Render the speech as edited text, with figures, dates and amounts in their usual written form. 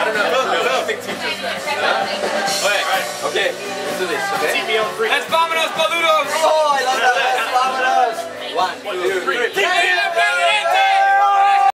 don't know. I don't think Tincho's next. Okay, let's do this, okay? Let's vámonos, boludos! Oh, I love that. Let's vámonos. 1, 2, 3.